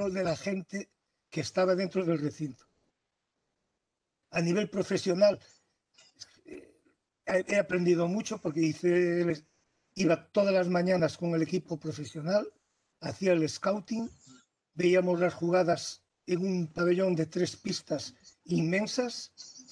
testimonio de la gente que estaba dentro del recinto. A nivel profesional, he aprendido mucho porque iba todas las mañanas con el equipo profesional, hacía el scouting, veíamos las jugadas en un pabellón de 3 pistas inmensas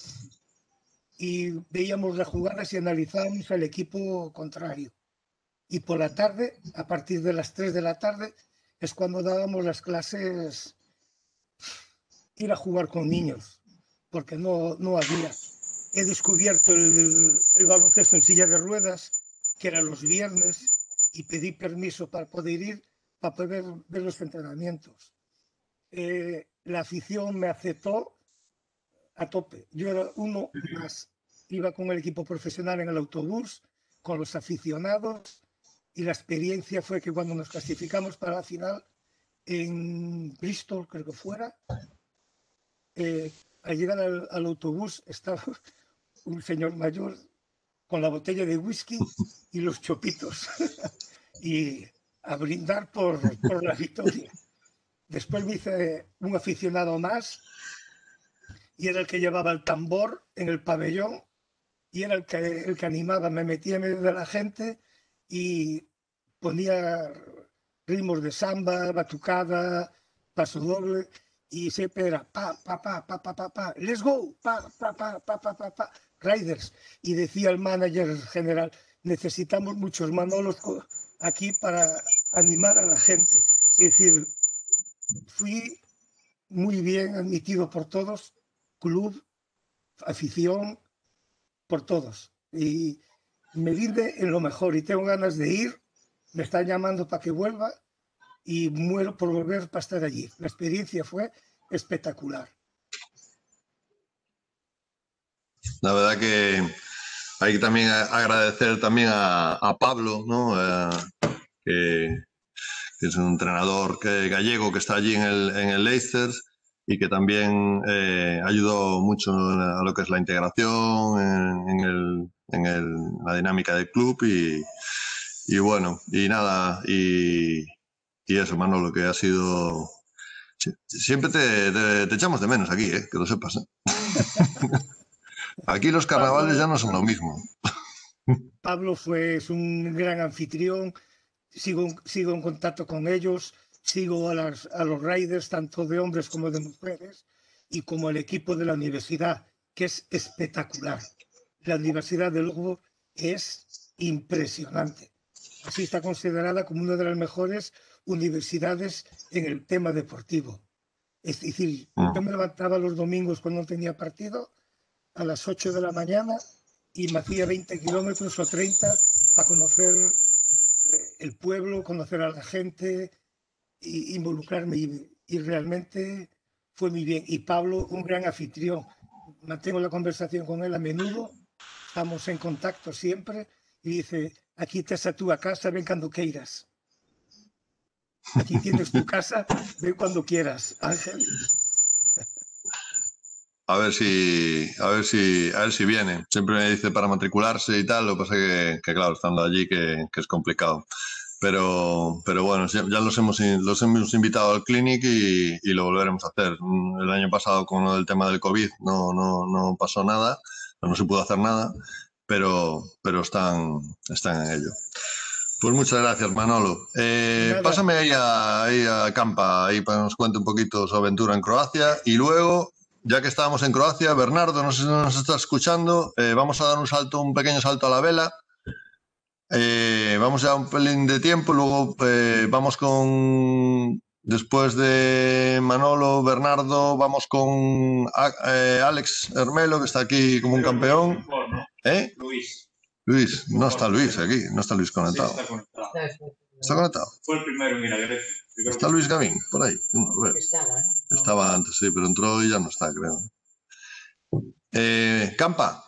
y veíamos las jugadas y analizábamos al equipo contrario. Y por la tarde, a partir de las 3 de la tarde, es cuando dábamos las clases, ir a jugar con niños, porque no había. He descubierto el baloncesto en silla de ruedas, que era los viernes, y pedí permiso para poder ir, para poder ver los entrenamientos. La afición me aceptó a tope. Yo era uno más. Iba con el equipo profesional en el autobús, con los aficionados, y la experiencia fue que cuando nos clasificamos para la final en Bristol, creo que fuera, al llegar al autobús estaba un señor mayor con la botella de whisky y los chopitos y a brindar por la victoria. Después me hice un aficionado más y era el que llevaba el tambor en el pabellón y era el que animaba. Me metía en medio de la gente y ponía ritmos de samba, batucada, paso doble, y siempre era pa, pa, pa, pa, pa, pa, pa, let's go, pa, pa, pa, pa, pa, pa, pa, Riders. Y decía el manager general, necesitamos muchos Manolos aquí para animar a la gente. Es decir, fui muy bien admitido por todos, club, afición, por todos. Y me vine en lo mejor y tengo ganas de ir. Me están llamando para que vuelva y muero por volver para estar allí. La experiencia fue espectacular. La verdad que hay que también agradecer también a Pablo, ¿no? Que es un entrenador gallego que está allí en el Leicester y que también ayudó mucho a lo que es la integración en la dinámica del club y bueno, y nada, y eso, Manolo, que ha sido... Siempre te echamos de menos aquí, que lo sepas. Aquí los carnavales ya no son lo mismo. Pablo es un gran anfitrión, sigo en contacto con ellos, sigo a los Raiders, tanto de hombres como de mujeres, y como el equipo de la universidad, que es espectacular. La Universidad de Lugo es impresionante. Así está considerada como una de las mejores universidades en el tema deportivo. Es decir, yo me levantaba los domingos cuando no tenía partido a las 8 de la mañana y me hacía 20 kilómetros o 30 para conocer el pueblo, conocer a la gente e involucrarme. Y realmente fue muy bien. Y Pablo, un gran anfitrión. Mantengo la conversación con él a menudo, estamos en contacto siempre y dice, aquí estás a tu casa, ven cuando quieras. Aquí tienes tu casa, ven cuando quieras, Ángel. A ver si viene. Siempre me dice para matricularse y tal, lo que pasa que claro, estando allí que es complicado. Pero bueno, ya los hemos invitado al clinic y lo volveremos a hacer. El año pasado con el tema del COVID no pasó nada, no se pudo hacer nada, pero están en ello. Pues muchas gracias, Manolo. Pásame ahí a Campa, ahí para que nos cuente un poquito su aventura en Croacia. Y luego, ya que estábamos en Croacia, Bernardo, no sé si nos está escuchando, vamos a dar un pequeño salto a la vela. Vamos ya un pelín de tiempo, luego vamos después de Manolo, Bernardo, vamos con Alex Hermelo, que está aquí como un campeón. Luis, no está Luis aquí, no está Luis conectado. Sí, está conectado. ¿Está conectado? Fue el primero en ir a Grecia. ¿Está Luis Gavín por ahí? Estaba antes, sí, pero entró y ya no está, creo. Campa,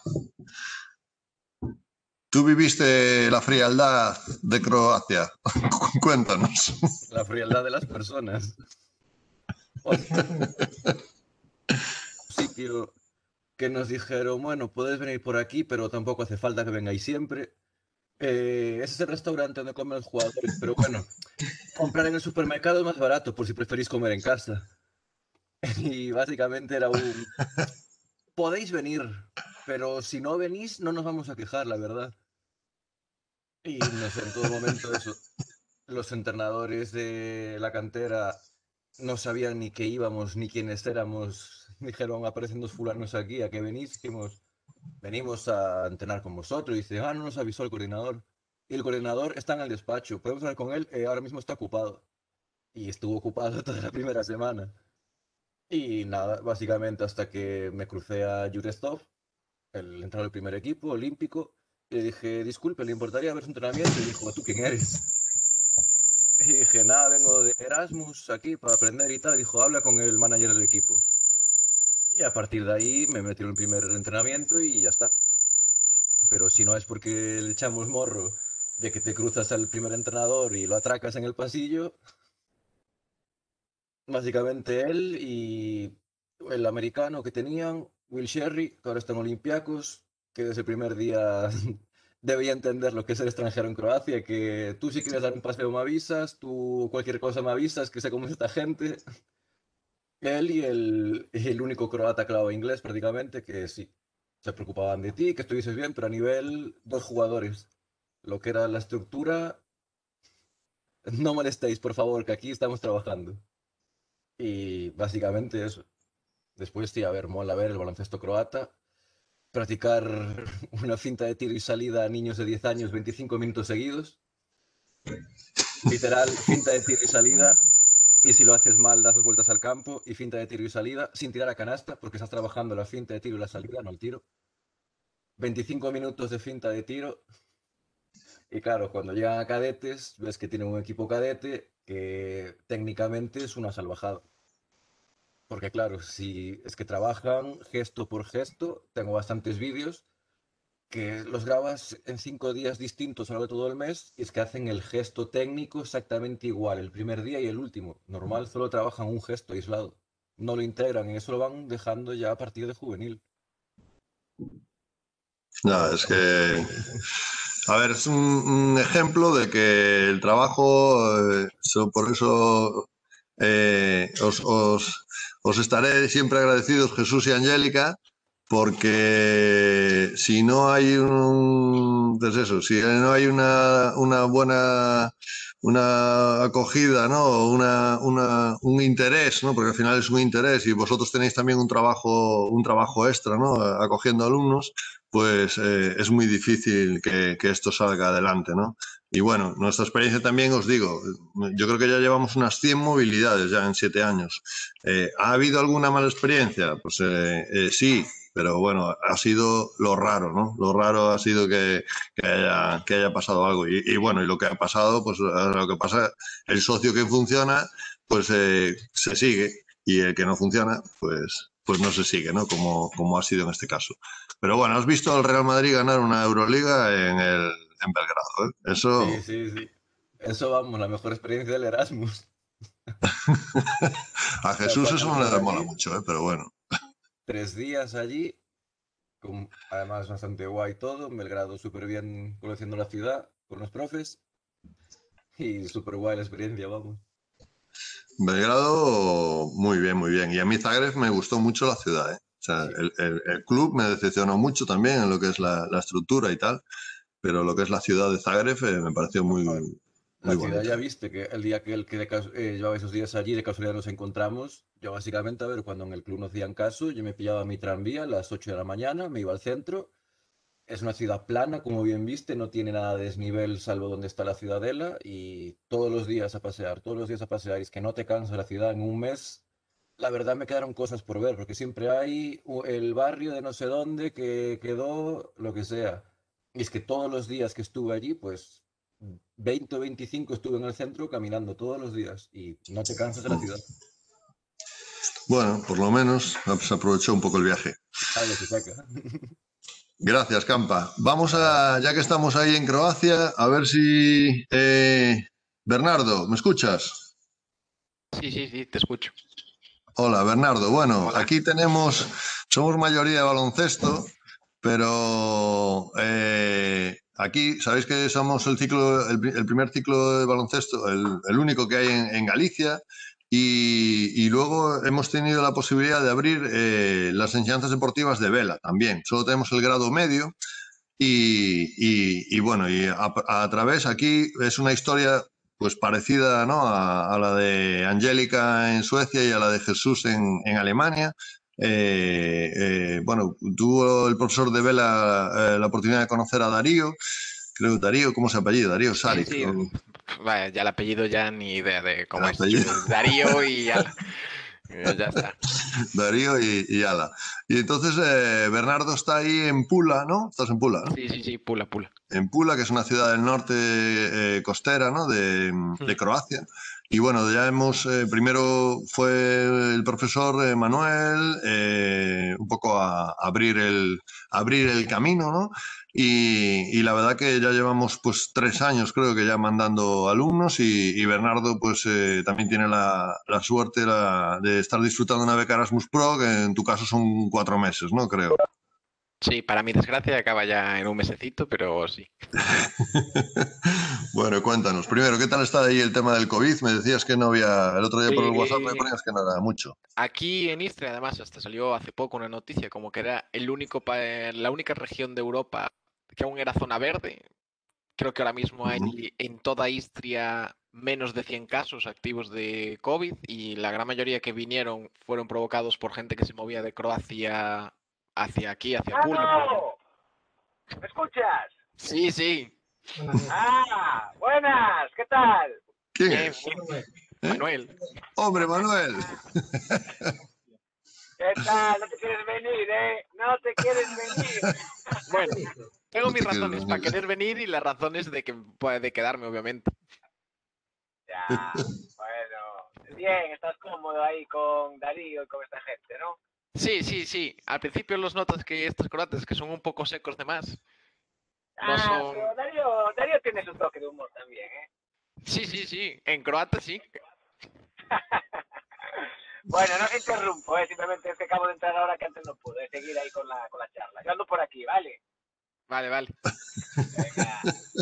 tú viviste la frialdad de Croacia. Cuéntanos. La frialdad de las personas. Sitio que nos dijeron, bueno, podéis venir por aquí, pero tampoco hace falta que vengáis siempre. Ese es el restaurante donde comen los jugadores, pero bueno, comprar en el supermercado es más barato por si preferís comer en casa. Y básicamente era un, podéis venir, pero si no venís no nos vamos a quejar, la verdad. Y no sé, en todo momento eso, los entrenadores de la cantera no sabían ni qué íbamos, ni quiénes éramos. Dijeron, aparecen dos fulanos aquí, ¿a qué venís? Dijimos, venimos a entrenar con vosotros. Y dice, no nos avisó el coordinador. Y el coordinador está en el despacho, podemos hablar con él, ahora mismo está ocupado. Y estuvo ocupado toda la primera semana. Y nada, básicamente hasta que me crucé a Jurestov, el entrenador del primer equipo olímpico, y le dije, disculpe, ¿le importaría ver su entrenamiento? Y dijo, ¿tú quién eres? Y dije, nada, vengo de Erasmus aquí para aprender y tal. Y dijo, habla con el manager del equipo. Y a partir de ahí me metí en el primer entrenamiento y ya está. Pero si no es porque le echamos morro de que te cruzas al primer entrenador y lo atracas en el pasillo, básicamente él y el americano que tenían, Will Sherry, que ahora está en Olympiacos, que desde el primer día debía entender lo que es ser extranjero en Croacia, que tú si quieres dar un paseo me avisas, tú cualquier cosa me avisas, que sé cómo es esta gente. Él y el único croata que hablaba inglés prácticamente, que sí, se preocupaban de ti, que estuvieses bien, pero a nivel dos jugadores. Lo que era la estructura, no molestéis, por favor, que aquí estamos trabajando. Y básicamente eso. Después, sí, a ver, mola ver el baloncesto croata, practicar una finta de tiro y salida a niños de 10 años 25 minutos seguidos. Literal, finta de tiro y salida. Y si lo haces mal, das dos vueltas al campo y finta de tiro y salida, sin tirar a canasta, porque estás trabajando la finta de tiro y la salida, no el tiro. 25 minutos de finta de tiro. Y claro, cuando llegan a cadetes, ves que tienen un equipo cadete que técnicamente es una salvajada. Porque claro, si es que trabajan gesto por gesto, tengo bastantes vídeos que los grabas en 5 días distintos a lo largo de todo el mes y es que hacen el gesto técnico exactamente igual, el primer día y el último. Normal, solo trabajan un gesto aislado. No lo integran y eso lo van dejando ya a partir de juvenil. No, Pero es que, a ver, es un ejemplo de que el trabajo, por eso os estaré siempre agradecidos, Jesús y Angélica, porque si no hay pues eso, si no hay una buena una acogida, ¿no? Un interés, ¿no? Porque al final es un interés y vosotros tenéis también un trabajo extra, ¿no? Acogiendo alumnos, pues es muy difícil que esto salga adelante, ¿no? Y bueno, nuestra experiencia también, os digo, yo creo que ya llevamos unas 100 movilidades ya en 7 años. ¿Ha habido alguna mala experiencia? Pues sí, pero bueno, ha sido lo raro, ¿no? Lo raro ha sido que haya pasado algo. Y bueno, y lo que ha pasado, pues lo que pasa, el socio que funciona, pues se sigue, y el que no funciona, pues no se sigue, ¿no? Como ha sido en este caso. Pero bueno, has visto al Real Madrid ganar una Euroliga en Belgrado, ¿eh? sí, Eso sí, sí. Eso vamos, la mejor experiencia del Erasmus. a O sea, Jesús eso cuando no llegué le mola allí, mucho, ¿eh? Pero bueno. 3 días allí, además bastante guay todo, Belgrado súper bien conociendo la ciudad con los profes y súper guay la experiencia, vamos. Belgrado, muy bien, muy bien. Y a mí Zagreb me gustó mucho la ciudad, ¿eh? O sea, Sí, el club me decepcionó mucho también en lo que es la estructura y tal, pero lo que es la ciudad de Zagreb me pareció no, muy, a ver, muy la ciudad bonita. ya viste que el día que el que llevaba esos días allí, de casualidad nos encontramos, yo básicamente, a ver, cuando en el club nos hacían caso, yo me pillaba mi tranvía a las 8 de la mañana, me iba al centro. Es una ciudad plana, como bien viste, no tiene nada de desnivel salvo donde está la ciudadela y todos los días a pasear, todos los días a pasear. Y es que no te cansas de la ciudad en un mes. La verdad me quedaron cosas por ver, porque siempre hay el barrio de no sé dónde que quedó, lo que sea. Y es que todos los días que estuve allí, pues 20 o 25 estuve en el centro caminando todos los días y no te cansas de la ciudad. Bueno, por lo menos se aprovechó un poco el viaje. Algo se saca. Gracias, Campa. Vamos Nada, ya que estamos ahí en Croacia, a ver si... Bernardo, ¿me escuchas? Sí, sí, sí, te escucho. Hola, Bernardo. Bueno, Hola. aquí somos mayoría de baloncesto, pero aquí sabéis que somos el primer ciclo de baloncesto, el único que hay en Galicia. Y luego hemos tenido la posibilidad de abrir las enseñanzas deportivas de vela también. Solo tenemos el grado medio y bueno, y a través aquí es una historia pues parecida, ¿no?, a la de Angélica en Suecia y a la de Jesús en Alemania. Bueno, tuvo el profesor de vela la oportunidad de conocer a Darío. Creo Darío, ¿cómo se apellida? Darío Sí, Saric. sí. Vaya, ya el apellido ya ni idea de El cómo es. apellido. Darío y ala. Ya está. Darío y Ala. Y entonces Bernardo está ahí en Pula, ¿no? Estás en Pula, ¿no? Sí, sí, sí, Pula, Pula. En Pula, que es una ciudad del norte costera, ¿no?, de Croacia. Y bueno, ya primero fue el profesor Manuel, un poco a abrir el camino, ¿no? Y la verdad que ya llevamos pues 3 años, creo que ya mandando alumnos y Bernardo pues también tiene la suerte de estar disfrutando una beca Erasmus Pro, que en tu caso son 4 meses, ¿no? Creo. Sí, para mi desgracia acaba ya en un mesecito, pero sí. Bueno, cuéntanos. Primero, ¿qué tal está ahí el tema del COVID? Me decías que no había... El otro día por el WhatsApp me ponías que no era mucho. Aquí en Istria, además, hasta salió hace poco una noticia como que era la única región de Europa que aún era zona verde. Creo que ahora mismo hay en toda Istria menos de 100 casos activos de COVID y la gran mayoría que vinieron fueron provocados por gente que se movía de Croacia hacia aquí, hacia Pula. ¡Mano! ¿Me escuchas? Sí, sí. ¡Ah! ¡Buenas! ¿Qué tal? ¿Quién Bien, es? bien. Manuel. ¡Hombre, Manuel! ¿Qué tal? No te quieres venir, ¿eh? No te quieres venir. Bueno, tengo mis te quieres razones para venir. querer venir y las razones de que puede quedarme, obviamente. Ya, bueno. Bien, estás cómodo ahí con Darío y con esta gente, ¿no? Sí, sí, sí. Al principio los notas que estos croatas que son un poco secos de más. No Pero son... Darío tiene su toque de humor también, ¿eh? Sí, sí, sí. En croata sí. Bueno, no te interrumpo, simplemente es que acabo de entrar ahora que antes no pude seguir ahí con la charla. Yo ando por aquí, ¿vale? Vale, vale. Venga.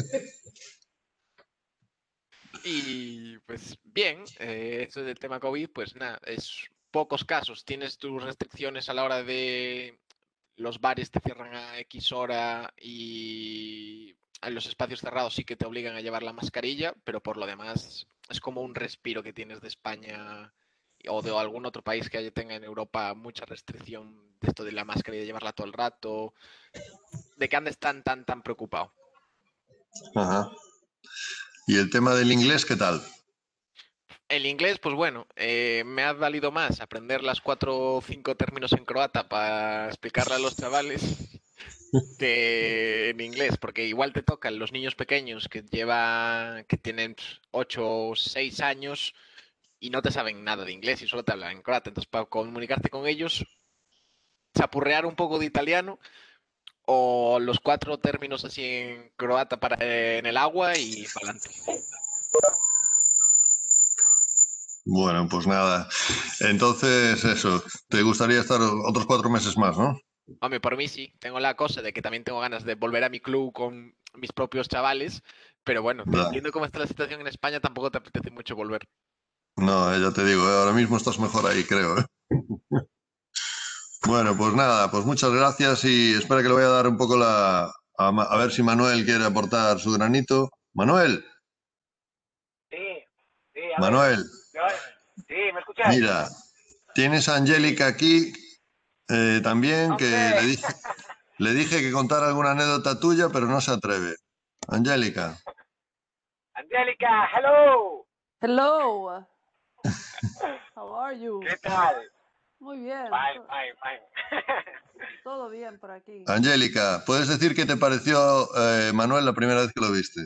Y pues bien, esto del tema COVID, pues nada, es pocos casos. Tienes tus restricciones a la hora de los bares te cierran a X hora y en los espacios cerrados sí que te obligan a llevar la mascarilla, pero por lo demás es como un respiro que tienes de España o de algún otro país que tenga en Europa mucha restricción de esto de la mascarilla, de llevarla todo el rato, de que andes tan preocupado. Ajá. ¿Y el tema del inglés qué tal? El inglés, pues bueno, me ha valido más aprender las 4 o 5 términos en croata para explicarle a los chavales que en inglés, porque igual te tocan los niños pequeños que tienen 8 o 6 años y no te saben nada de inglés y solo te hablan en croata. Entonces, para comunicarte con ellos, chapurrear un poco de italiano o los 4 términos así en croata en el agua y para adelante. Bueno, pues nada. Entonces, eso, te gustaría estar otros 4 meses más, ¿no? Hombre, por mí sí, tengo la cosa de que también tengo ganas de volver a mi club con mis propios chavales, pero bueno, Ya. viendo cómo está la situación en España, tampoco te apetece mucho volver. No, ya te digo, ahora mismo estás mejor ahí, creo. Bueno, pues nada, pues muchas gracias y espera que le voy a dar un poco a ver si Manuel quiere aportar su granito. Manuel, Sí, a ver. Manuel, Sí, ¿me escuchas? mira, tienes a Angélica aquí también, que ¡Hombre! le dije que contara alguna anécdota tuya, pero no se atreve. Angélica. Angélica, hello. Hello. How are you? ¿Qué tal? Muy bien. Fine. Todo bien por aquí. Angélica, ¿puedes decir qué te pareció Manuel la primera vez que lo viste?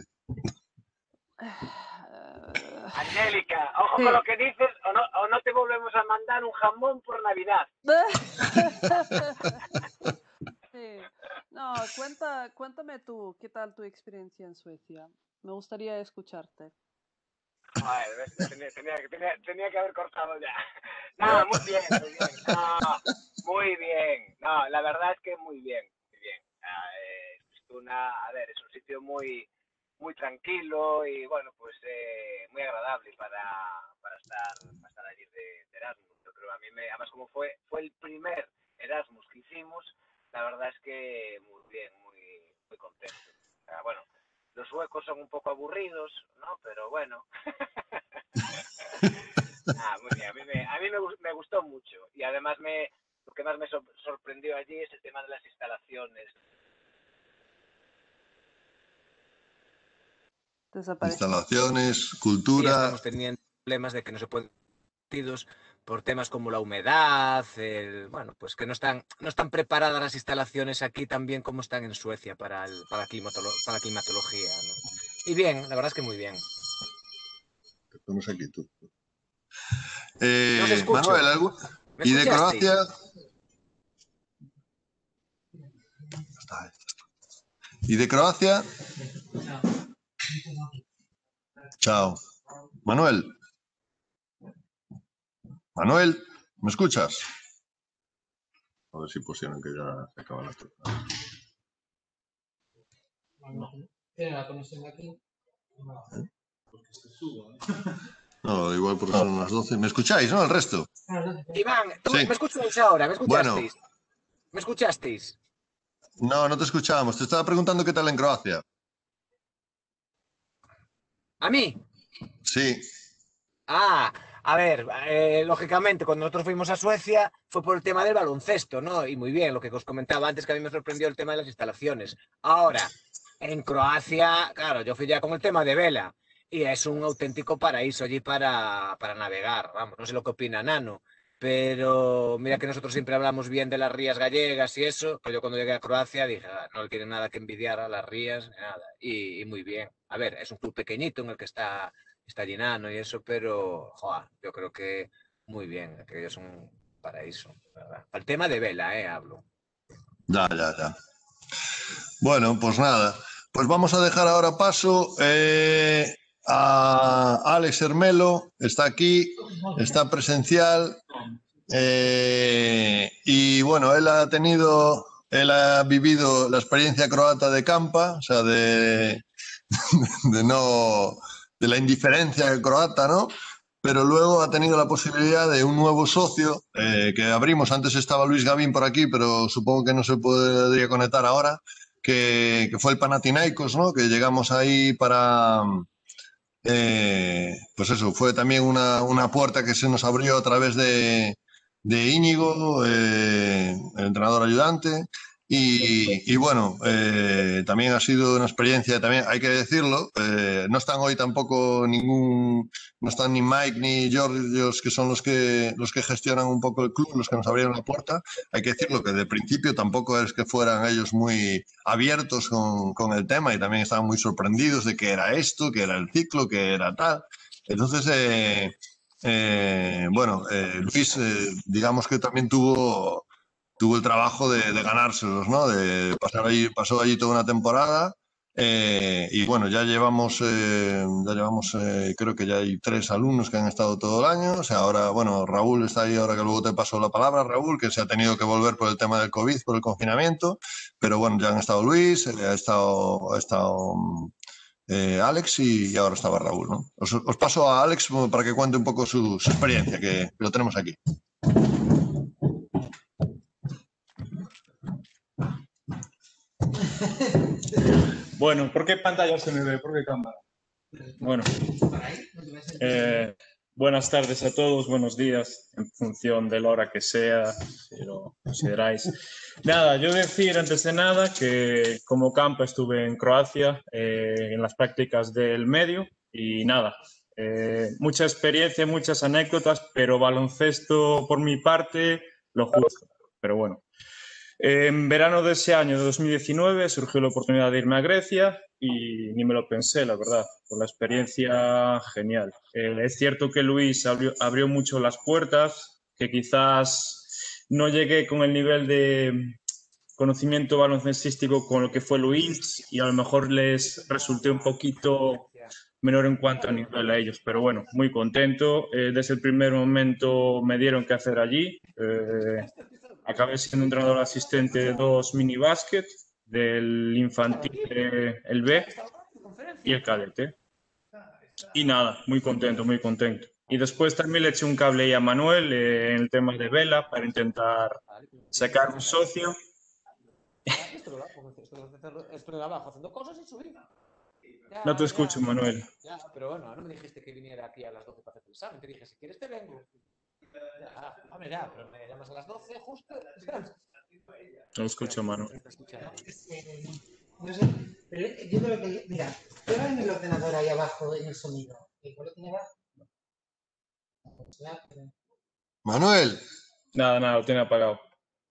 Angélica, ojo Sí. con lo que dices o no te volvemos a mandar un jamón por Navidad. Sí. No, cuéntame tú, ¿qué tal tu experiencia en Suecia? Me gustaría escucharte. Joder, ¿ves? Tenía que haber cortado ya. No, muy bien. No, muy bien. No, la verdad es que muy bien. A ver, es un sitio muy tranquilo y bueno, pues muy agradable para estar allí de Erasmus. Yo creo, además como fue el primer Erasmus que hicimos, la verdad es que muy bien, muy contento. O sea, bueno, los suecos son un poco aburridos, ¿no? Pero bueno. Muy bien, a mí me gustó mucho y además lo que más me sorprendió allí es el tema de las instalaciones. Instalaciones, cultura. Estamos teniendo problemas de que no se pueden por temas como la humedad, bueno, pues que no están preparadas las instalaciones aquí tan bien como están en Suecia para la climatología, ¿no? Y bien, la verdad es que muy bien. Estamos aquí tú. No os escucho. Manuel, ¿y de Croacia? ¿Y de Croacia? Chao. Manuel, ¿me escuchas? A ver si pusieron que ya se acaba la estructura. ¿Tiene la conexión aquí? Porque se suba. No, igual porque son las 12. ¿Me escucháis, no? El resto. Iván, ¿tú Sí. me escucháis ahora? ¿Me escuchasteis? Bueno. ¿Me escuchasteis? No te escuchábamos. Te estaba preguntando qué tal en Croacia. ¿A mí? Sí. A ver, lógicamente, cuando nosotros fuimos a Suecia fue por el tema del baloncesto, ¿no? Y muy bien, lo que os comentaba antes, que a mí me sorprendió el tema de las instalaciones. Ahora, en Croacia, claro, yo fui ya con el tema de vela y es un auténtico paraíso allí para navegar. Vamos, no sé lo que opina Nano, pero mira que nosotros siempre hablamos bien de las rías gallegas y eso, que yo cuando llegué a Croacia dije, no le tiene nada que envidiar a las rías, nada. Y muy bien. A ver, es un club pequeñito en el que está llenando y eso, pero joder, yo creo que muy bien, que es un paraíso, ¿verdad? Al tema de vela, hablo. Ya. Bueno, pues nada. Pues vamos a dejar ahora paso a Alex Hermelo. Está aquí, está presencial. Y bueno, él ha vivido la experiencia croata de Campa, o sea, de la indiferencia croata, ¿no? Pero luego ha tenido la posibilidad de un nuevo socio que abrimos. Antes estaba Luis Gavín por aquí, pero supongo que no se podría conectar ahora, que fue el Panathinaikos, ¿no? Que llegamos ahí para... pues eso, fue también una puerta que se nos abrió a través de Íñigo, el entrenador ayudante. Y bueno, también ha sido una experiencia, también hay que decirlo, no están hoy tampoco no están ni Mike ni Georgios, que son los que gestionan un poco el club, los que nos abrieron la puerta. Hay que decirlo que de principio tampoco es que fueran ellos muy abiertos con el tema y también estaban muy sorprendidos de qué era esto, qué era el ciclo, qué era tal. Entonces, bueno, Luis, digamos que también tuvo el trabajo de ganárselos, ¿no? Pasó allí toda una temporada y bueno, ya llevamos, creo que ya hay 3 alumnos que han estado todo el año. O sea, ahora, bueno, Raúl está ahí, ahora que luego te paso la palabra, Raúl, que se ha tenido que volver por el tema del COVID, por el confinamiento, pero bueno, ya han estado Luis, ha estado Alex y ahora estaba Raúl, ¿no? Os paso a Alex para que cuente un poco su experiencia, que lo tenemos aquí. Bueno, ¿por qué pantalla se me ve? ¿Por qué cámara? Bueno, buenas tardes a todos, buenos días, en función de la hora que sea, si lo consideráis. Nada, yo decir antes de nada que como Campa estuve en Croacia en las prácticas del medio y nada, mucha experiencia, muchas anécdotas, pero baloncesto por mi parte lo justo, pero bueno. En verano de ese año, de 2019, surgió la oportunidad de irme a Grecia y ni me lo pensé, la verdad, por la experiencia genial. Es cierto que Luis abrió mucho las puertas, que quizás no llegué con el nivel de conocimiento baloncestístico con lo que fue Luis y a lo mejor les resulté un poquito menor en cuanto a nivel a ellos, pero bueno, muy contento. Desde el primer momento me dieron que hacer allí. Acabé siendo entrenador asistente de 2 mini básquet, del infantil, el B y el cadete. Y nada, muy contento, muy contento. Y después también le eché un cable ahí a Manuel en el tema de vela para intentar sacar un socio. Esto de abajo haciendo cosas y subir. Ya, No te escucho, Manuel. Ya, pero bueno, no me dijiste que viniera aquí a las 12 para hacer el examen. Te dije, si quieres te vengo. Ya, hombre, ya, pero me llamas a las 12 justo. No escucho, Manuel. No sé, pero yo creo que, mira, prueba en el ordenador ahí abajo en el sonido. ¿Igual lo tiene abajo? Manuel. Nada, lo tiene apagado.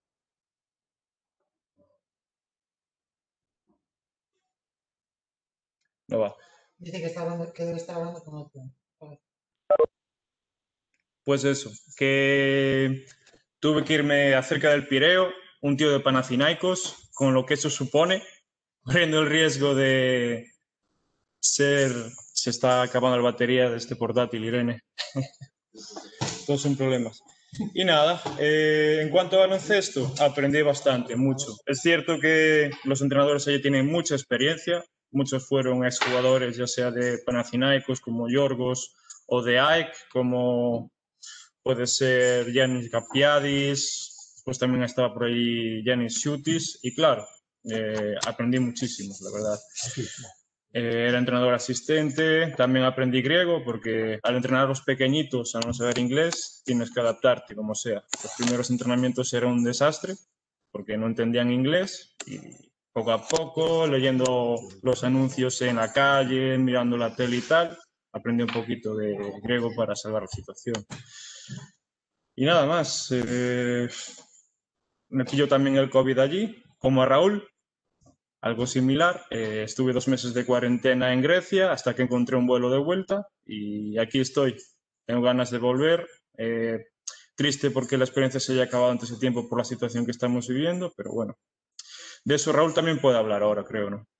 No va. Dice que está hablando, que debe estar hablando con otro. Pues eso, que tuve que irme acerca del Pireo, un tío de Panathinaikos, con lo que eso supone, corriendo el riesgo de ser... Se está acabando la batería de este portátil, Irene. Todos son problemas. Y nada, en cuanto a baloncesto, aprendí bastante, mucho. Es cierto que los entrenadores allí tienen mucha experiencia, muchos fueron exjugadores, ya sea de Panathinaikos, como Yorgos, o de AEK, como puede ser Giannis Kapiadis, pues también estaba por ahí Giannis Shootis, y claro, aprendí muchísimo, la verdad. Era entrenador asistente, también aprendí griego porque al entrenar a los pequeñitos, al no saber inglés, tienes que adaptarte como sea. Los primeros entrenamientos eran un desastre porque no entendían inglés y poco a poco, leyendo los anuncios en la calle, mirando la tele y tal, aprendí un poquito de griego para salvar la situación. Y nada más, me pilló también el COVID allí, como a Raúl, algo similar. Estuve 2 meses de cuarentena en Grecia hasta que encontré un vuelo de vuelta y aquí estoy. Tengo ganas de volver. Triste porque la experiencia se haya acabado antes de tiempo por la situación que estamos viviendo, pero bueno. De eso Raúl también puede hablar ahora, creo, ¿no?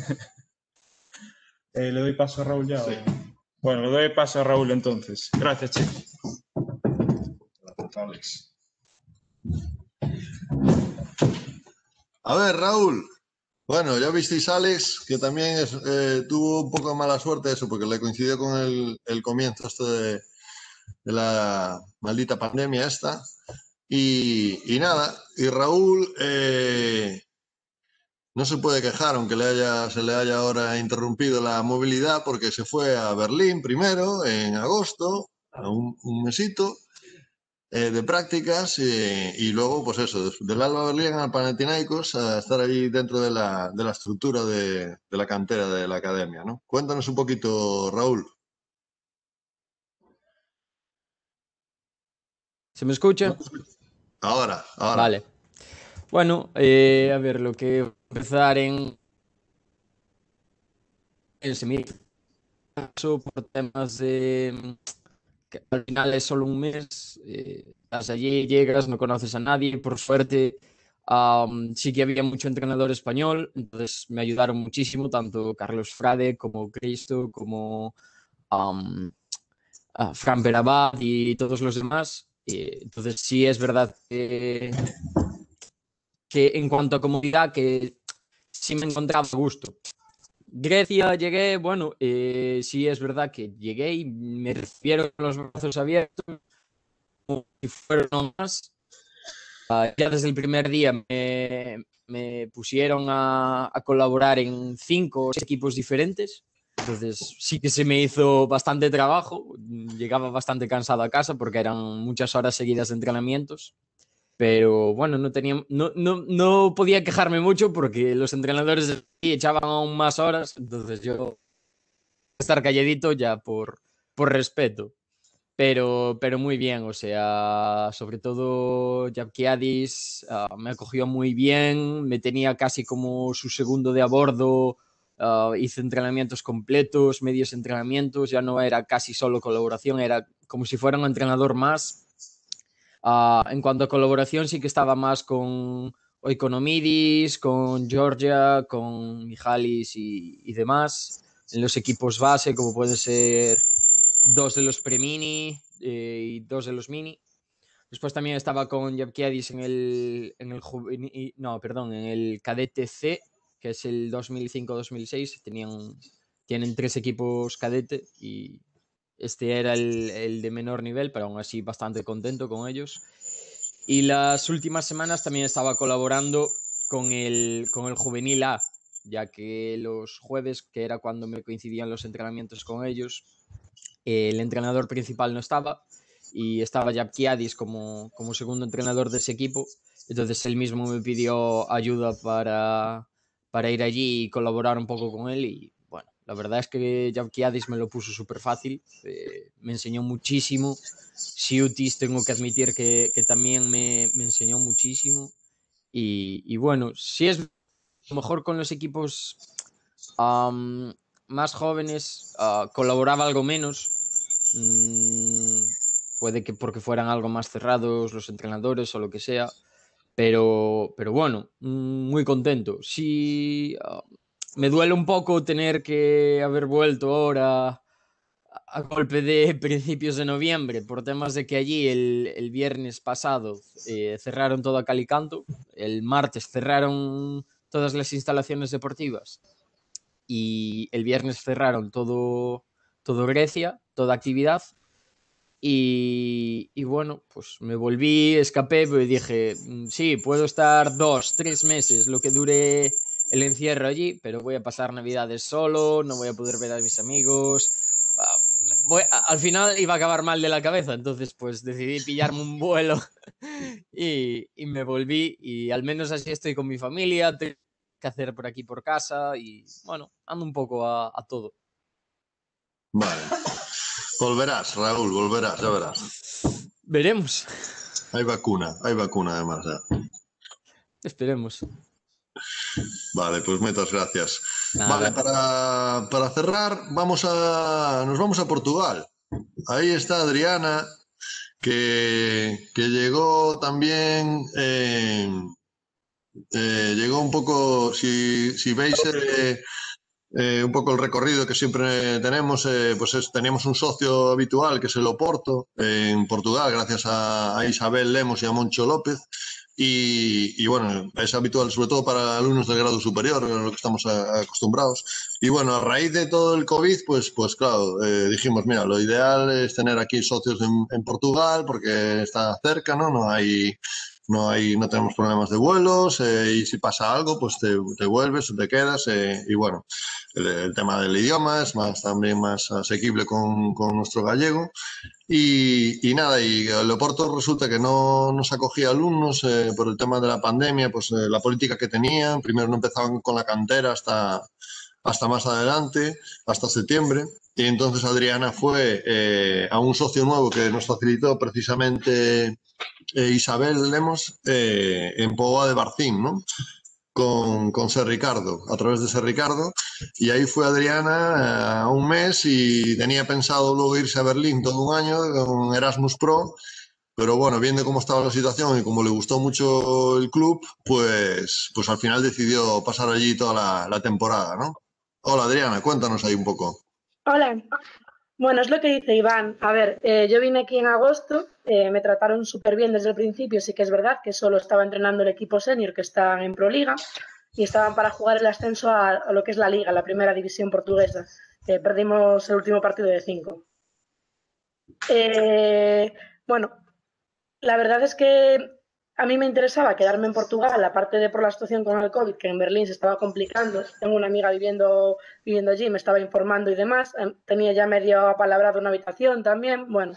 ¿Le doy paso a Raúl ya? Sí. Bueno, le doy paso a Raúl entonces. Gracias, chicos. Gracias, Alex. A ver, Raúl. Bueno, ya visteis a Alex, que también tuvo un poco de mala suerte eso, porque le coincidió con el comienzo de la maldita pandemia esta. Y nada, y Raúl no se puede quejar, aunque se le haya ahora interrumpido la movilidad, porque se fue a Berlín primero, en agosto, a un mesito, de prácticas y luego, pues eso, del Alba Berlín al Panathinaikos a estar ahí dentro de la estructura de la cantera de la academia, ¿no? Cuéntanos un poquito, Raúl. ¿Se me escucha? Ahora. Vale. Bueno, a ver, lo que empezar en mi caso por temas de que al final es solo un mes, estás allí, llegas, no conoces a nadie, por suerte sí que había mucho entrenador español, entonces me ayudaron muchísimo, tanto Carlos Frade como Cristo, como Fran Berabad y todos los demás. Entonces sí es verdad que en cuanto a comodidad, que sí me encontraba a gusto. Grecia llegué, bueno, sí es verdad que llegué y me recibieron con los brazos abiertos, como si fueron más. Ya desde el primer día me pusieron a colaborar en 5 o 6 equipos diferentes, entonces sí que se me hizo bastante trabajo, llegaba bastante cansado a casa porque eran muchas horas seguidas de entrenamientos. Pero bueno, no podía quejarme mucho porque los entrenadores echaban aún más horas, entonces yo estar calladito ya por respeto. Pero muy bien, o sea, sobre todo Yapkiadis me acogió muy bien, me tenía casi como su segundo de a bordo, hice entrenamientos completos, medios entrenamientos, ya no era casi solo colaboración, era como si fuera un entrenador más. En cuanto a colaboración, sí que estaba más con Oikonomidis, con Georgia, con Mihalis y demás. En los equipos base, como pueden ser 2 de los pre-mini y 2 de los mini. Después también estaba con Yapkiadis en el cadete C que es el 2005-2006, tienen 3 equipos cadete y este era el de menor nivel, pero aún así bastante contento con ellos. Y las últimas semanas también estaba colaborando con el Juvenil A, ya que los jueves, que era cuando me coincidían los entrenamientos con ellos, el entrenador principal no estaba y estaba Yapkiadis como segundo entrenador de ese equipo. Entonces él mismo me pidió ayuda para ir allí y colaborar un poco con él. Y bueno, la verdad es que Yapkiadis me lo puso súper fácil, me enseñó muchísimo. Siutis tengo que admitir que también me enseñó muchísimo. Y bueno, si es mejor con los equipos más jóvenes, colaboraba algo menos. Puede que porque fueran algo más cerrados los entrenadores o lo que sea, pero bueno, muy contento. Sí, me duele un poco tener que haber vuelto ahora a golpe de principios de noviembre por temas de que allí el viernes pasado cerraron todo a cal y canto, el martes cerraron todas las instalaciones deportivas y el viernes cerraron todo Grecia, toda actividad. Y bueno, pues me volví, escapé y dije, sí, puedo estar 2-3 meses, lo que dure el encierro allí, pero voy a pasar Navidades solo, no voy a poder ver a mis amigos. Al final iba a acabar mal de la cabeza, entonces pues decidí pillarme un vuelo y me volví y al menos así estoy con mi familia, tengo que hacer por aquí por casa y bueno, ando un poco a todo. Vale. Volverás, Raúl, volverás, ya verás. Veremos. Hay vacuna además ya. Esperemos. Vale, pues muchas gracias. Nada. Vale, para cerrar, nos vamos a Portugal. Ahí está Adriana, que llegó también, llegó un poco, si veis un poco el recorrido que siempre tenemos, teníamos un socio habitual que es el Oporto en Portugal, gracias a Isabel Lemos y a Moncho López. Y bueno, es habitual sobre todo para alumnos del grado superior, a lo que estamos acostumbrados. Y bueno, a raíz de todo el COVID, pues claro, dijimos, mira, lo ideal es tener aquí socios en Portugal porque está cerca, ¿no? No tenemos problemas de vuelos y si pasa algo, pues te vuelves o te quedas. Y bueno, el tema del idioma es también más asequible con nuestro gallego. Y nada, y el Oporto resulta que no nos acogía alumnos por el tema de la pandemia, pues la política que tenían. Primero no empezaban con la cantera hasta más adelante, hasta septiembre. Y entonces Adriana fue a un socio nuevo que nos facilitó precisamente Isabel Lemos en Póvoa de Barcín, ¿no? Con Ser Ricardo, a través de Ser Ricardo, y ahí fue Adriana un mes y tenía pensado luego irse a Berlín todo un año con Erasmus Pro, pero bueno, viendo cómo estaba la situación y como le gustó mucho el club, pues al final decidió pasar allí toda la temporada, ¿no? Hola Adriana, cuéntanos ahí un poco. Hola. Bueno, es lo que dice Iván. A ver, yo vine aquí en agosto, me trataron súper bien desde el principio, sí que es verdad que solo estaba entrenando el equipo senior que están en Proliga y estaban para jugar el ascenso a lo que es la Liga, la primera división portuguesa. Perdimos el último partido de 5. Bueno, la verdad es que a mí me interesaba quedarme en Portugal, aparte de por la situación con el COVID, que en Berlín se estaba complicando. Tengo una amiga viviendo allí, me estaba informando y demás. Tenía ya medio apalabrado una habitación también. Bueno,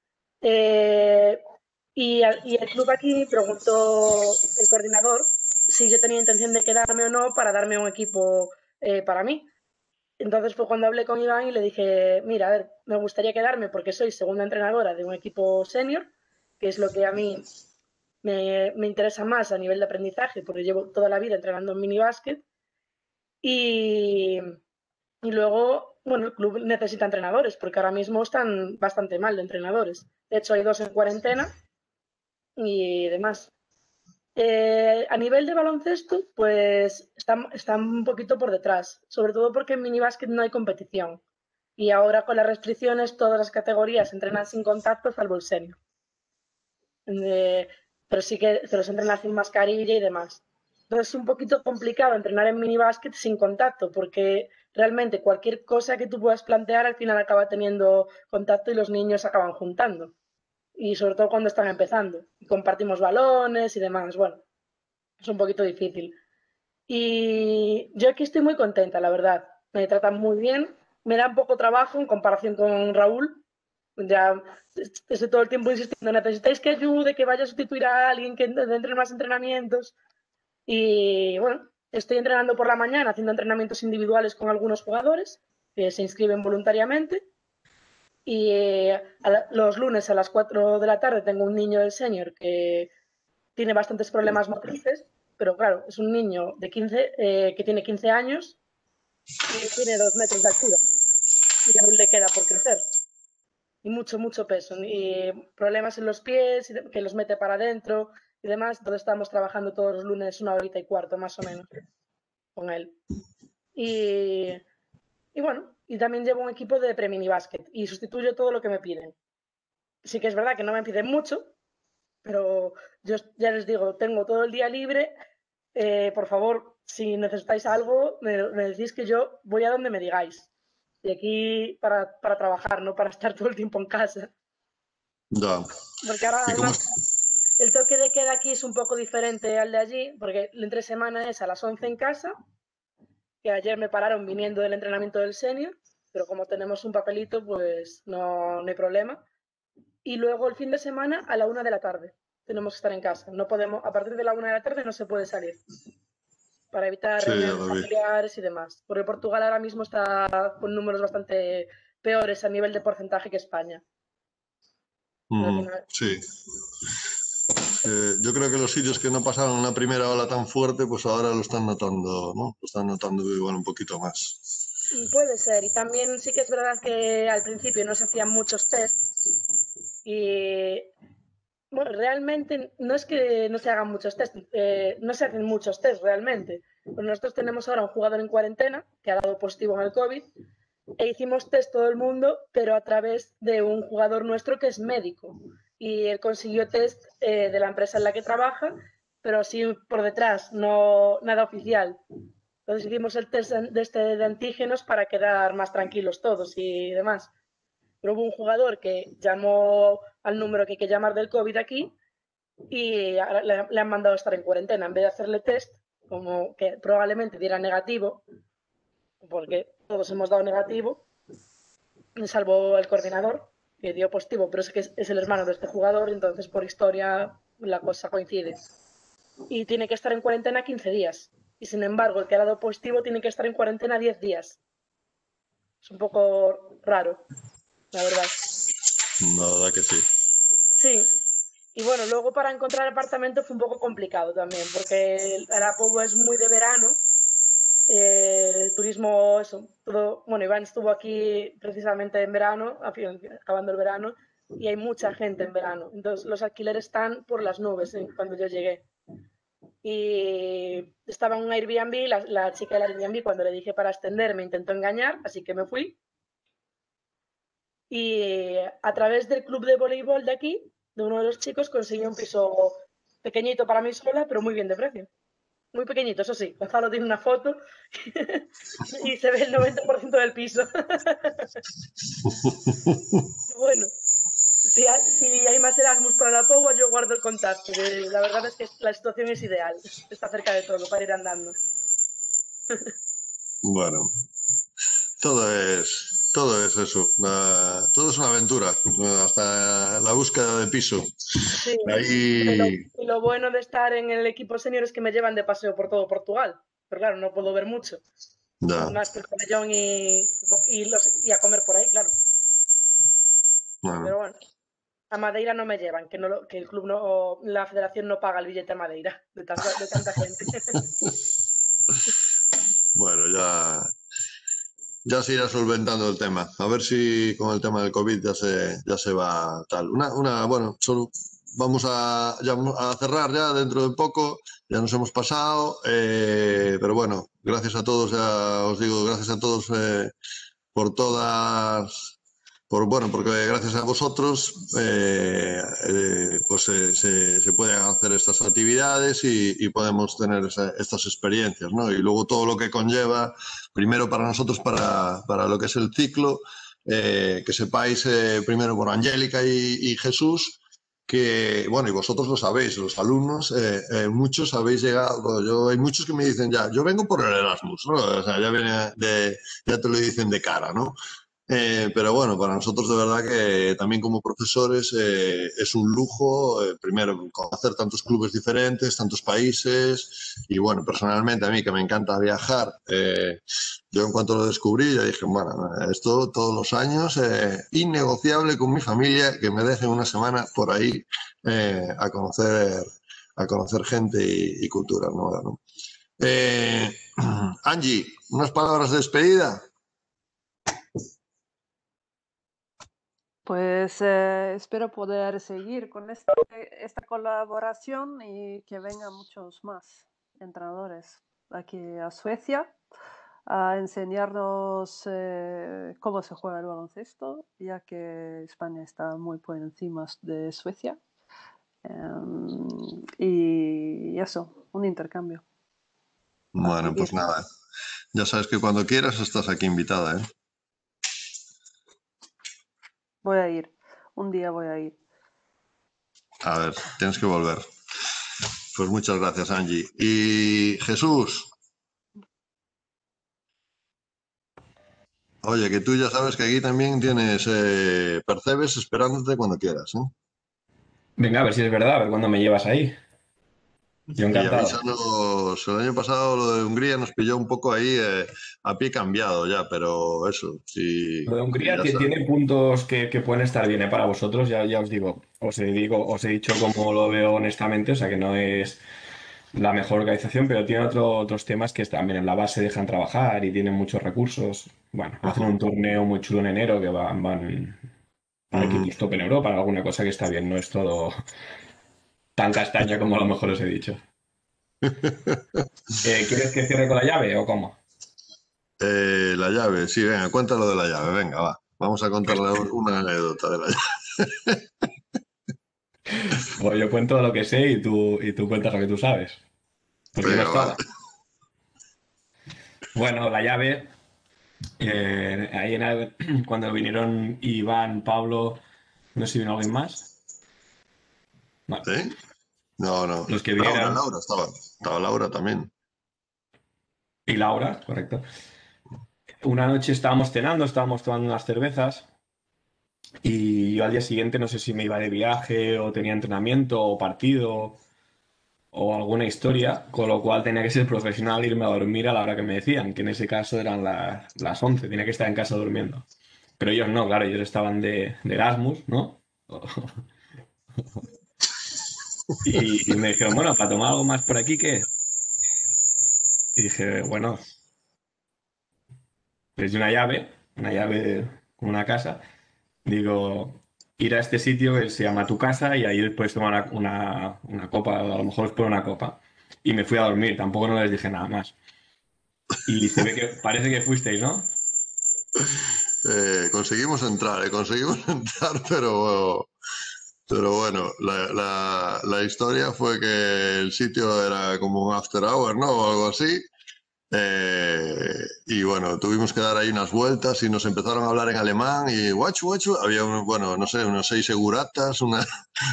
y el club aquí preguntó el coordinador si yo tenía intención de quedarme o no para darme un equipo para mí. Entonces fue cuando hablé con Iván y le dije, mira, a ver, me gustaría quedarme porque soy segunda entrenadora de un equipo senior, que es lo que a mí me interesa más a nivel de aprendizaje, porque llevo toda la vida entrenando en minibásquet. Y luego, bueno, el club necesita entrenadores, porque ahora mismo están bastante mal de entrenadores. De hecho, hay 2 en cuarentena y demás. A nivel de baloncesto, pues está un poquito por detrás, sobre todo porque en minibásquet no hay competición. Y ahora con las restricciones, todas las categorías entrenan sin contacto, salvo el senior. Pero sí que se los entrenan sin mascarilla y demás. Entonces es un poquito complicado entrenar en minibásquet sin contacto, porque realmente cualquier cosa que tú puedas plantear al final acaba teniendo contacto y los niños acaban juntando. Y sobre todo cuando están empezando. Y compartimos balones y demás. Bueno, es un poquito difícil. Y yo aquí estoy muy contenta, la verdad. Me tratan muy bien. Me da un poco trabajo en comparación con Raúl. Ya estoy todo el tiempo insistiendo, necesitáis que ayude, que vaya a sustituir a alguien, que entre más entrenamientos. Y bueno, estoy entrenando por la mañana, haciendo entrenamientos individuales con algunos jugadores que se inscriben voluntariamente. Y los lunes a las 4 de la tarde tengo un niño del senior que tiene bastantes problemas motrices, pero claro, es un niño de 15, que tiene 15 años y tiene 2 metros de altura y aún le queda por crecer. Y mucho peso. Y problemas en los pies, que los mete para adentro y demás. Entonces estamos trabajando todos los lunes 1 horita y cuarto más o menos con él. Y bueno, y también llevo un equipo de pre-mini básquet y sustituyo todo lo que me piden. Sí que es verdad que no me piden mucho, pero yo ya les digo, tengo todo el día libre. Por favor, si necesitáis algo, me decís, que yo voy a donde me digáis. Y aquí para trabajar, no para estar todo el tiempo en casa. Ya. Porque ahora además el toque de queda aquí es un poco diferente al de allí, porque el entre semana es a las 11 en casa, que ayer me pararon viniendo del entrenamiento del senior, pero como tenemos un papelito, pues no hay problema. Y luego el fin de semana a la 1 de la tarde tenemos que estar en casa. No podemos, a partir de la 1 de la tarde no se puede salir, para evitar reuniones familiares y demás. Porque Portugal ahora mismo está con números bastante peores a nivel de porcentaje que España. Sí. Yo creo que los sitios que no pasaron una primera ola tan fuerte, pues ahora lo están notando, ¿no? Lo están notando igual un poquito más. Puede ser. Y también sí que es verdad que al principio no se hacían muchos tests. Y bueno, realmente no es que no se hagan muchos tests, no se hacen muchos tests realmente. Pues nosotros tenemos ahora un jugador en cuarentena que ha dado positivo en el COVID e hicimos test todo el mundo, pero a través de un jugador nuestro que es médico. Y él consiguió test de la empresa en la que trabaja, pero así por detrás, no nada oficial. Entonces hicimos el test de antígenos para quedar más tranquilos todos y demás. Pero hubo un jugador que llamó al número que hay que llamar del COVID aquí y le han mandado a estar en cuarentena. En vez de hacerle test, como que probablemente diera negativo, porque todos hemos dado negativo, salvo el coordinador, que dio positivo, pero es que es el hermano de este jugador, entonces por historia la cosa coincide. Y tiene que estar en cuarentena 15 días. Y sin embargo, el que ha dado positivo tiene que estar en cuarentena 10 días. Es un poco raro, la verdad. La verdad que sí. Sí. Y bueno, luego para encontrar apartamento fue un poco complicado también, porque Arapovo es muy de verano. Turismo, eso, todo. Bueno, Iván estuvo aquí precisamente en verano, acabando el verano, y hay mucha gente en verano. Entonces los alquileres están por las nubes cuando yo llegué. Y estaba en un Airbnb, la chica del Airbnb, cuando le dije para extender, me intentó engañar, así que me fui. Y a través del club de voleibol de aquí, de uno de los chicos, conseguí un piso pequeñito para mí sola, pero muy bien de precio. Muy pequeñito, eso sí. Gonzalo tiene una foto y se ve el 90% del piso. Bueno, si hay más Erasmus para la Poua, yo guardo el contacto. La verdad es que la situación es ideal. Está cerca de todo para ir andando. Bueno, todo es eso. Todo es una aventura, hasta la búsqueda de piso. Sí. Ahí... Y lo bueno de estar en el equipo senior es que me llevan de paseo por todo Portugal. Pero claro, no puedo ver mucho. Ya. Más que el pabellón y a comer por ahí, claro. Bueno. Pero bueno, a Madeira no me llevan, que el club no, la federación no paga el billete a Madeira de tanta gente. Bueno, ya se irá solventando el tema. A ver si con el tema del COVID ya se va tal. Bueno, solo vamos a cerrar ya dentro de poco. Ya nos hemos pasado. Pero bueno, gracias a todos, ya os digo, gracias a todos por porque gracias a vosotros pues se pueden hacer estas actividades y podemos tener estas experiencias, ¿no? Y luego todo lo que conlleva, primero para nosotros, para lo que es el ciclo, que sepáis primero por Angélica y Jesús, que, bueno, y vosotros lo sabéis, los alumnos, muchos habéis llegado, hay muchos que me dicen ya, yo vengo por el Erasmus, ¿no? O sea, ya te lo dicen de cara, ¿no? Pero bueno, para nosotros de verdad que también como profesores es un lujo, primero, conocer tantos clubes diferentes, tantos países, y bueno, personalmente a mí que me encanta viajar, yo en cuanto lo descubrí ya dije, bueno, esto todos los años, innegociable con mi familia, que me dejen una semana por ahí a conocer gente y cultura nueva, ¿no? Angie, unas palabras de despedida. Pues espero poder seguir con esta colaboración y que vengan muchos más entrenadores aquí a Suecia a enseñarnos cómo se juega el baloncesto, ya que España está muy por encima de Suecia. Y eso, un intercambio. Bueno, pues nada, ya sabes que cuando quieras estás aquí invitada, ¿eh? Voy a ir, un día voy a ir. A ver, tienes que volver. Pues muchas gracias, Angie. Y Jesús. Oye, que tú ya sabes que aquí también tienes Percebes esperándote cuando quieras, ¿eh? Venga, a ver si es verdad, a ver cuándo me llevas ahí. Yo encantado. Y avísanos, el año pasado lo de Hungría nos pilló un poco ahí a pie cambiado ya, pero eso, sí. Lo de Hungría tiene puntos que pueden estar bien para vosotros, ya os digo, os he dicho cómo lo veo honestamente, o sea que no es la mejor organización, pero tiene otros temas que también en la base dejan trabajar y tienen muchos recursos. Bueno, hacen un torneo muy chulo en enero que van para equipos top en Europa, alguna cosa que está bien, no es todo tan castaña como a lo mejor os he dicho. ¿Quieres que cierre con la llave o cómo? La llave, sí, venga, cuéntalo de la llave, venga, va. Vamos a contarle una anécdota de la llave. Pues yo cuento lo que sé y tú cuentas lo que tú sabes. Porque no es todo. Bueno, la llave, ahí cuando vinieron Iván, Pablo, no sé si vino alguien más. No. ¿Sí? No. Los que vinieron. Laura estaba Laura también. Y Laura, correcto. Una noche estábamos cenando, estábamos tomando unas cervezas y yo al día siguiente no sé si me iba de viaje o tenía entrenamiento o partido o alguna historia, con lo cual tenía que ser profesional e irme a dormir a la hora que me decían, que en ese caso eran las 11, tenía que estar en casa durmiendo. Pero ellos no, claro, ellos estaban de Erasmus, ¿no? Y me dijeron, bueno, para tomar algo más por aquí, ¿qué? Y dije, bueno, les di una llave como una casa. Digo, ir a este sitio que se llama Tu Casa y ahí puedes tomar una copa, a lo mejor os pongo una copa. Y me fui a dormir, tampoco no les dije nada más. Y se ve que parece que fuisteis, ¿no? Conseguimos entrar, pero bueno, la historia fue que el sitio era como un after hour, ¿no? O algo así. Y bueno, tuvimos que dar ahí unas vueltas y nos empezaron a hablar en alemán y guachu, había unos 6 seguratas, bueno,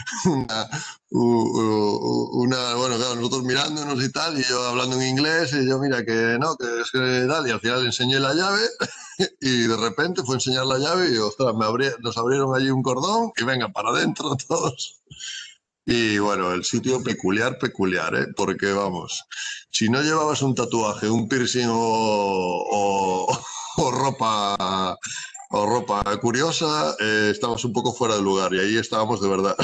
claro, nosotros mirándonos y tal, y yo hablando en inglés, y yo, mira, que no, que es que tal, y al final le enseñé la llave, y de repente fue a enseñar la llave, y ostras, nos abrieron allí un cordón, y venga, para adentro todos. Y bueno, el sitio peculiar, ¿eh? Porque vamos, si no llevabas un tatuaje, un piercing o ropa curiosa, estabas un poco fuera de lugar y ahí estábamos de verdad.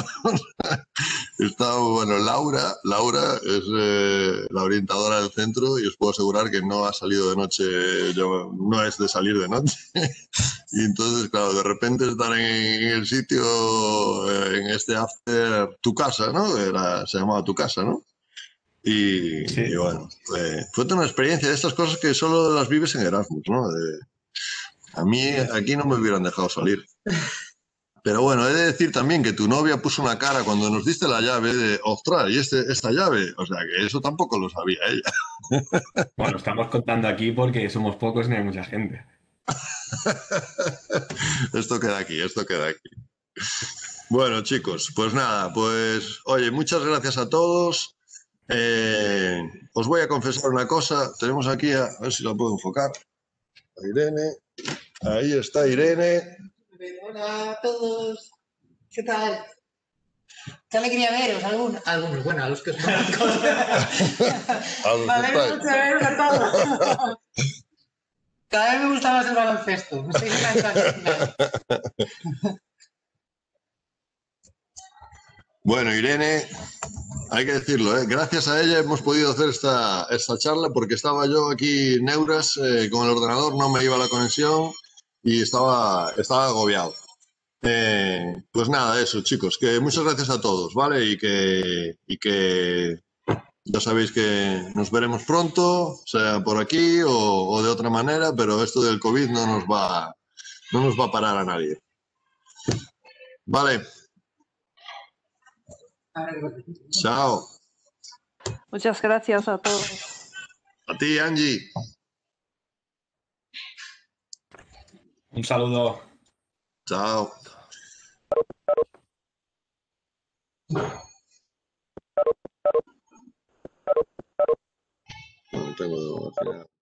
Bueno, Laura es la orientadora del centro y os puedo asegurar que no ha salido de noche, no es de salir de noche. Y entonces, claro, de repente estar en el sitio, en este after, Tu Casa, ¿no? Se llamaba Tu Casa, ¿no? Y bueno, fue toda una experiencia de estas cosas que solo las vives en Erasmus, ¿no? A mí aquí no me hubieran dejado salir. Pero bueno, he de decir también que tu novia puso una cara cuando nos diste la llave de, ostras, ¿y esta llave? O sea, que eso tampoco lo sabía ella. Bueno, estamos contando aquí porque somos pocos y no hay mucha gente. Esto queda aquí, esto queda aquí. Bueno, chicos, pues nada, pues oye, muchas gracias a todos. Os voy a confesar una cosa. Tenemos aquí, a ver si la puedo enfocar, a Irene. Ahí está Irene. Hola a todos. ¿Qué tal? Qué alegría veros, algunos, bueno, a los que os conozco. Me alegro mucho de veros a todos. Cada vez me gusta más el baloncesto. Me estoy encantando al final. Bueno, Irene, hay que decirlo, gracias a ella hemos podido hacer esta charla porque estaba yo aquí neuras con el ordenador, no me iba la conexión y estaba agobiado. Pues nada, eso, chicos, que muchas gracias a todos, ¿vale? Y que ya sabéis que nos veremos pronto, sea por aquí o de otra manera, pero esto del COVID no nos va a parar a nadie. Vale. Chao. Muchas gracias a todos. A ti, Angie. Un saludo. Chao. No tengo